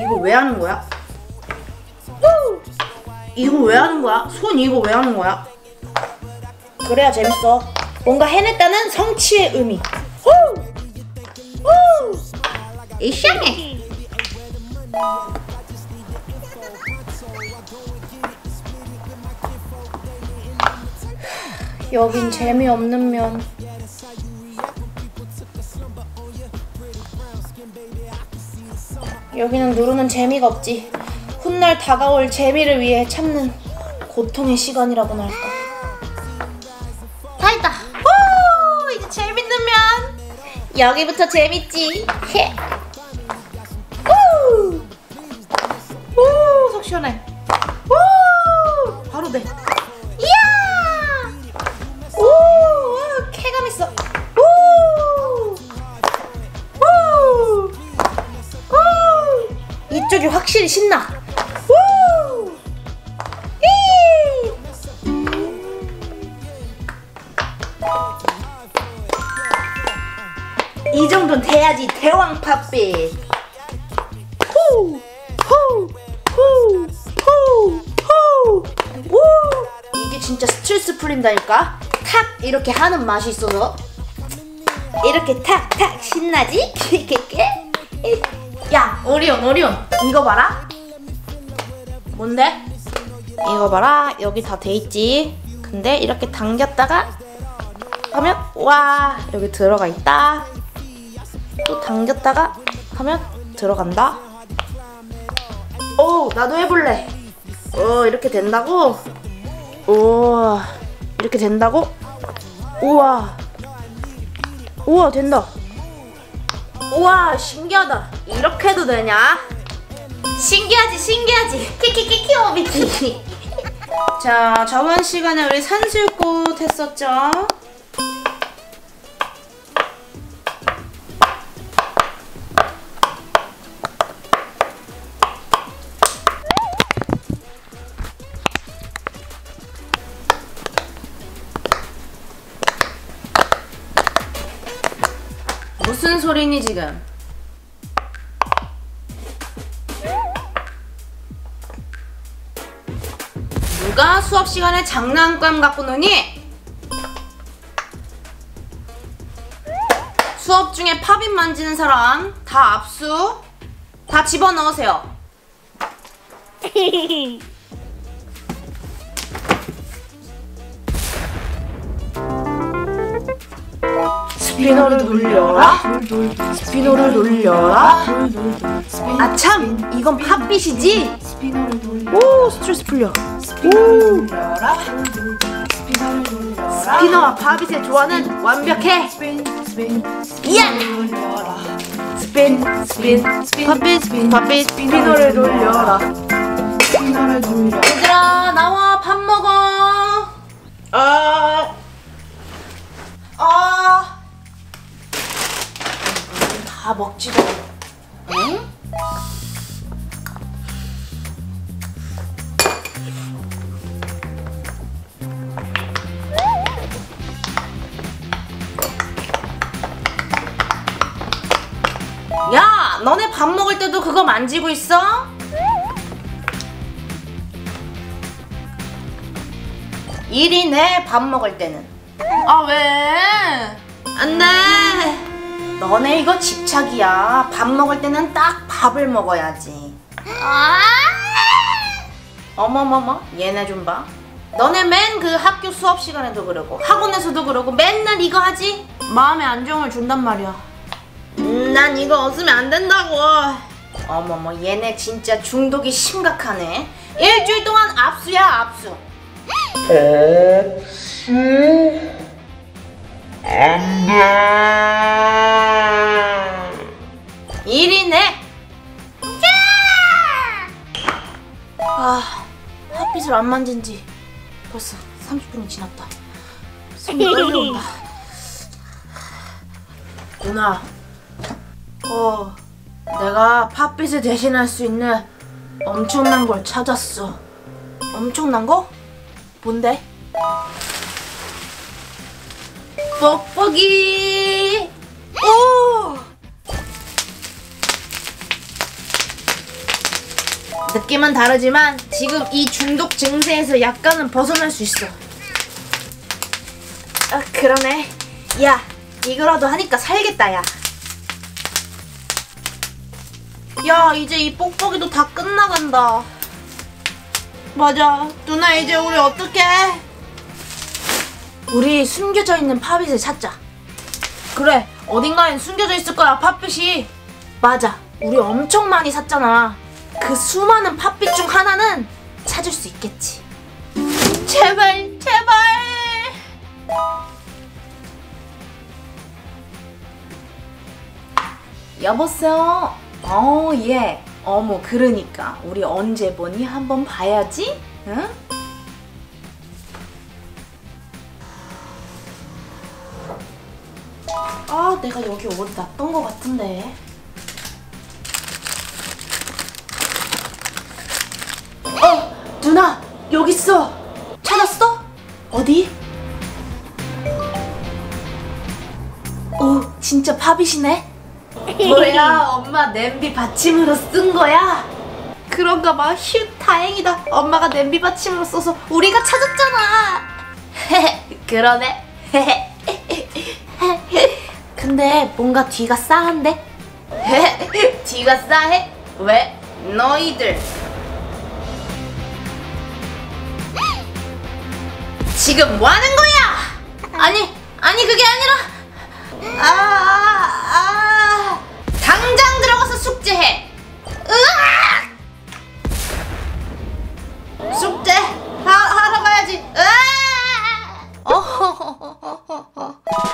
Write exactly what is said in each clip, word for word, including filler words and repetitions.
이거 왜 하는 거야? 후! 이거 왜 하는 거야? 손 이거 왜 하는 거야? 그래야 재밌어. 뭔가 해냈다는 성취의 의미. 후! 후! 이상해. 여긴 재미없는 면. 여기는 누르는 재미가 없지. 훗날 다가올 재미를 위해 참는 고통의 시간이라고나 할까. 다 했다. 오, 이제 재밌는 면. 여기부터 재밌지. 헤. 오, 오, 속 시원해. 오, 바로 돼. 이야. 오, 쾌감 있어. 오, 오, 오. 이쪽이 확실히 신나. 오, 이. 이 정도는 돼야지 대왕 팥빛. 후, 후, 후, 후, 후. 오, 이게 진짜 스트레스 풀린다니까. 탁 이렇게 하는 맛이 있어서 이렇게 탁탁 신나지? 야, 오리온 오리온 이거 봐라. 뭔데? 이거 봐라. 여기 다 돼 있지. 근데 이렇게 당겼다가 하면 와 여기 들어가 있다. 또 당겼다가 하면 들어간다. 오, 나도 해볼래. 오, 이렇게 된다고? 오, 이렇게 된다고? 우와, 우와, 된다. 우와, 신기하다. 이렇게 해도 되냐? 신기하지, 신기하지. 키키키 키오비키. 자, 저번 시간에 우리 산술꽃 했었죠? 무슨 소리니 지금? 누가 수업 시간에 장난감 갖고 노니? 수업 중에 팝잇 만지는 사람 다 압수. 다 집어넣으세요. 스피너를 돌려라. 스피너를 돌려라. 아참, 이건 팝잇이지? 오, 스트레스 풀려. 오, 스피너와 팝잇의 조화는 완벽해. 이야! 스핀, 스핀, 팝잇, 팝잇, 스피너를 돌려라. 얘들아, 나와. 밥 먹어. 아, 아, 다 먹지도. 응? 야, 너네 밥 먹을 때도 그거 만지고 있어? 일이 내 밥 먹을 때는. 아, 왜? 안 돼. 너네 이거 집착이야. 밥 먹을 때는 딱 밥을 먹어야지. 아! 어머머머, 얘네 좀 봐. 너네 맨 그 학교 수업 시간에도 그러고 학원에서도 그러고 맨날 이거 하지? 마음의 안정을 준단 말이야. 음, 난 이거 없으면 안 된다고. 어머머, 얘네 진짜 중독이 심각하네. 일주일 동안 압수야, 압수. 압수? 안 돼. 일이 내. 아, 핫빛을 안 만진 지 벌써 삼십 분이 지났다. 손이 떨려온다. 누나, 어, 내가 팥빛을 대신할 수 있는 엄청난 걸 찾았어. 엄청난 거? 뭔데? 뻑뻑이! 오! 느낌은 다르지만 지금 이 중독 증세에서 약간은 벗어날 수 있어. 아, 그러네. 야, 이거라도 하니까 살겠다, 야. 야, 이제 이 뽁뽁이도 다 끝나간다. 맞아. 누나, 이제 우리 어떡해? 우리 숨겨져 있는 팝잇을 찾자. 그래, 어딘가엔 숨겨져 있을 거야, 팝잇이. 맞아, 우리 엄청 많이 샀잖아. 그 수많은 팝잇 중 하나는 찾을 수 있겠지. 제발, 제발. 여보세요? 어, 예. 어머, 그러니까 우리 언제 보니? 한번 봐야지. 응? 아, 내가 여기 어디 놨던 것 같은데. 어, 누나, 여기 있어. 찾았어? 어디? 오, 진짜 팝잇이네. 뭐야, 엄마 냄비 받침으로 쓴 거야? 그런가 봐. 휴, 다행이다. 엄마가 냄비 받침으로 써서 우리가 찾았잖아. 그러네. 근데 뭔가 뒤가 싸한데? 뒤가 싸해? 왜? 너희들 지금 뭐 하는 거야? 아니, 아니 그게 아니라 아, 아, 아. 당장 들어가서 숙제해. 으악! 숙제 하, 하러 가야지. 어허허허허허.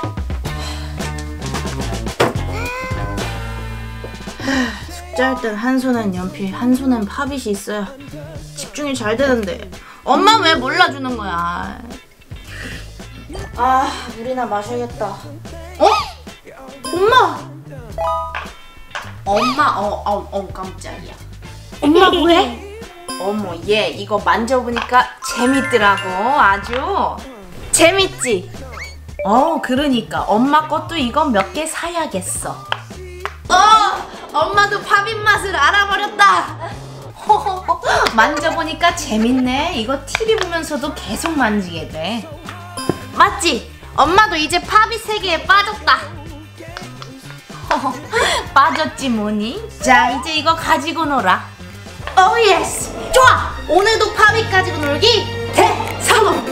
숙제할 땐 한 손엔 연필, 한 손엔 팝잇이 있어야 집중이 잘 되는데 엄마 왜 몰라주는 거야? 아, 물이나 마셔야겠다. 어? 엄마! 엄마, 어, 어, 어, 깜짝이야. 엄마 뭐해? 어머, 얘 이거 만져보니까 재밌더라고. 아주 재밌지? 어, 그러니까 엄마 것도 이거 몇 개 사야겠어. 어, 엄마도 팝잇 맛을 알아버렸다. 허허허, 만져보니까 재밌네. 이거 티비 보면서도 계속 만지게 돼. 맞지? 엄마도 이제 팝잇 세계에 빠졌다. 허허, 빠졌지 뭐니? 자, 이제 이거 가지고 놀아. 오 예스! 좋아! 오늘도 팝잇 가지고 놀기 대성공!